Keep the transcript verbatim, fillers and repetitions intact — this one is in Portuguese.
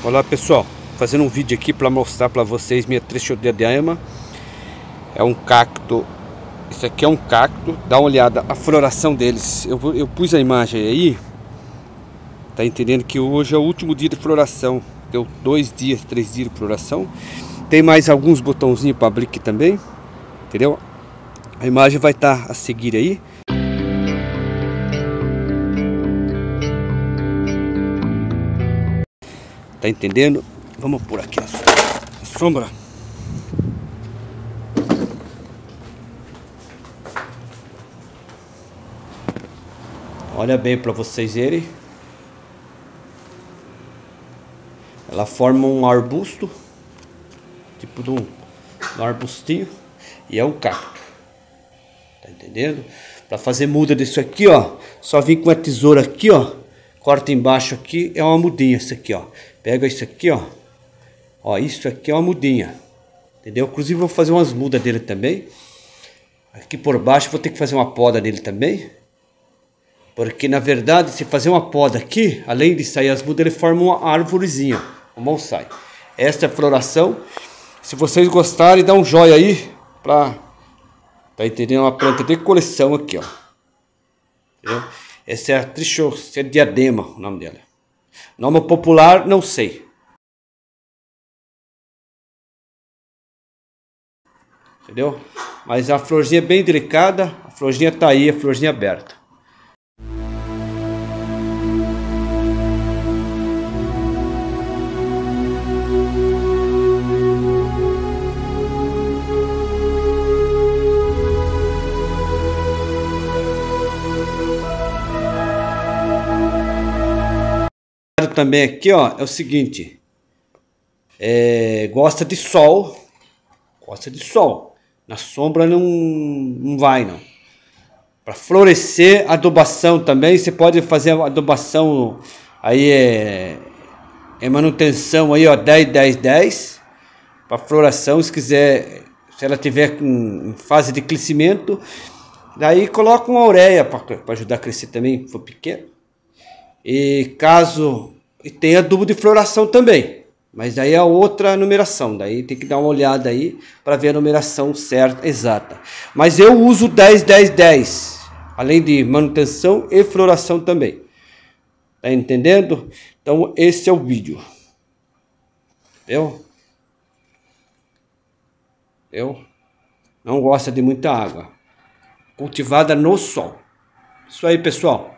Olá pessoal, fazendo um vídeo aqui para mostrar para vocês minha Trichodedema. É um cacto, isso aqui é um cacto, dá uma olhada a floração deles. Eu, eu pus a imagem aí, tá entendendo que hoje é o último dia de floração. Deu dois dias, três dias de floração. Tem mais alguns botãozinhos para abrir aqui também, entendeu? A imagem vai estar a seguir aí. Tá entendendo? Vamos por aqui a sombra. Olha bem para vocês verem. Ela forma um arbusto, tipo de um, um arbustinho, e é um cacto. Tá entendendo? Para fazer muda disso aqui, ó, só vir com a tesoura aqui, ó, corta embaixo aqui, é uma mudinha isso aqui, ó. Pega isso aqui, ó. Ó, isso aqui é uma mudinha. Entendeu? Inclusive vou fazer umas mudas dele também. Aqui por baixo vou ter que fazer uma poda dele também. Porque na verdade, se fazer uma poda aqui, além de sair as mudas, ele forma uma árvorezinha, um bonsai. Esta é a floração. Se vocês gostarem, dá um joinha aí pra... Tá entendendo? Uma planta de coleção aqui, ó. Entendeu? Essa é a Trichodedema, o nome dela. Nome popular, não sei. Entendeu? Mas a florzinha é bem delicada. A florzinha tá aí, a florzinha aberta. Também aqui, ó, é o seguinte, é, gosta de sol, gosta de sol, na sombra não, não vai não. Para florescer, adubação também, você pode fazer adubação, aí é, é manutenção aí, ó, dez, dez, dez, para floração, se quiser, se ela tiver com, em fase de crescimento, daí coloca uma ureia para ajudar a crescer também, se for pequeno. E caso... E tem adubo de floração também. Mas daí é outra numeração. Daí tem que dar uma olhada aí para ver a numeração certa, exata. Mas eu uso dez, dez, dez. Além de manutenção e floração também. Tá entendendo? Então esse é o vídeo. Eu? Eu? Não gosta de muita água. Cultivada no sol. Isso aí, pessoal.